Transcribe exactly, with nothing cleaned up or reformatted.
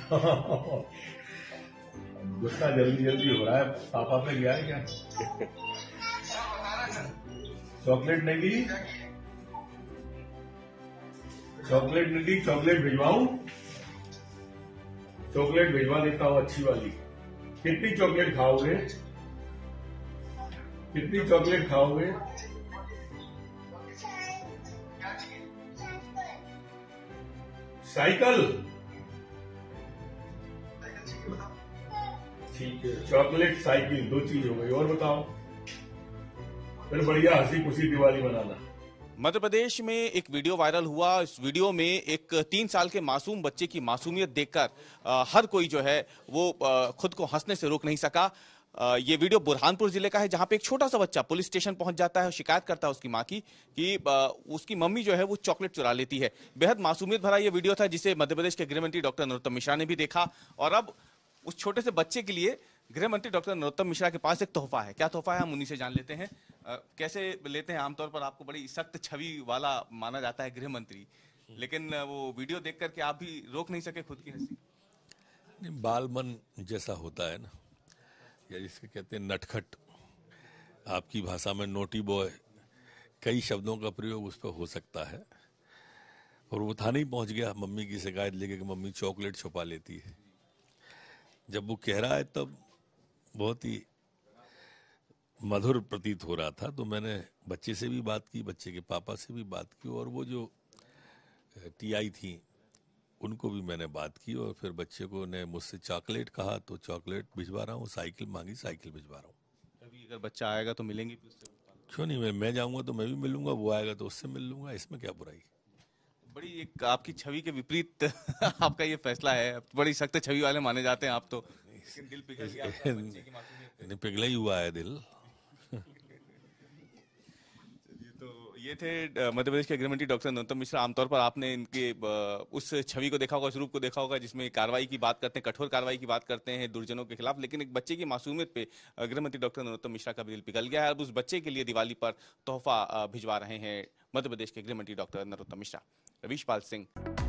गुस्सा जल्दी जल्दी हो रहा है, पापा पे गया है क्या? चॉकलेट नहीं दी? चॉकलेट नहीं दी? चॉकलेट भिजवाऊं? चॉकलेट भिजवा देता हूँ अच्छी वाली। कितनी चॉकलेट खाओगे? कितनी चॉकलेट खाओगे? साइकिल? ठीक है, चॉकलेट साइकिल दो चीज हो गई। और बताओ, फिर बढ़िया हंसी खुशी दिवाली मनाना। मध्य प्रदेश में एक वीडियो वायरल हुआ। इस वीडियो में एक तीन साल के मासूम बच्चे की मासूमियत देखकर आ, हर कोई जो है वो आ, खुद को हंसने से रोक नहीं सका। आ, ये वीडियो बुरहानपुर जिले का है, जहां पे एक छोटा सा बच्चा पुलिस स्टेशन पहुंच जाता है और शिकायत करता है उसकी मां की कि आ, उसकी मम्मी जो है वो चॉकलेट चुरा लेती है। बेहद मासूमियत भरा ये वीडियो था, जिसे मध्य प्रदेश के गृह मंत्री डॉक्टर नरोत्तम मिश्रा ने भी देखा। और अब उस छोटे से बच्चे के लिए गृह मंत्री डॉक्टर नरोत्तम मिश्रा के पास एक तोहफा है। क्या तोहफा है, हम उन्हीं से जान लेते हैं। आ, कैसे लेते हैं? आमतौर पर आपको बड़ी सख्त छवि वाला माना जाता है गृह मंत्री, लेकिन वो वीडियो देख करके आप भी रोक नहीं सके खुद की हंसी। नहीं, बाल मन जैसा होता है ना, या जिसके कहते हैं नटखट, आपकी भाषा में नोटी बॉय, कई शब्दों का प्रयोग उस पर हो सकता है। और वो थाने ही पहुंच गया मम्मी की शिकायत लेके कि मम्मी चॉकलेट छुपा लेती है। जब वो कह रहा है तब बहुत ही मधुर प्रतीत हो रहा था। तो मैंने बच्चे से भी बात की, बच्चे के पापा से भी बात की, और वो जो टीआई थी उनको भी मैंने बात की। और फिर बच्चे को ने मुझसे चॉकलेट कहा तो चॉकलेट भिजवा रहा हूँ, साइकिल मांगी साइकिल भिजवा रहा हूँ। अभी अगर बच्चा आएगा तो मिलेंगे भी उससे? क्यों नहीं, मैं मैं जाऊंगा तो मैं भी मिलूंगा, वो आएगा तो उससे मिल लूंगा, इसमें क्या बुराई। बड़ी एक आपकी छवि के विपरीत आपका ये फैसला है। बड़ी सख्त छवि वाले माने जाते हैं आप तो, लेकिन दिल पिघल गया आपका बच्चे की मासूमियत पे। पिघला ही हुआ है दिल। तो ये थे मध्य प्रदेश के गृह मंत्री डॉक्टर नरोत्तम मिश्रा। आमतौर पर आपने इनके उस छवि को देखा होगा, उस रूप को देखा होगा जिसमें कार्रवाई की बात करते हैं, कठोर कार्रवाई की बात करते हैं दुर्जनों के खिलाफ, लेकिन एक बच्चे की मासूमियत पे गृह मंत्री डॉक्टर नरोत्तम मिश्रा का भी दिल पिघल गया है। अब उस बच्चे के लिए दिवाली पर तोहफा भिजवा रहे हैं मध्य प्रदेश के गृह मंत्री डॉक्टर नरोत्तम मिश्रा। रवीश पाल सिंह।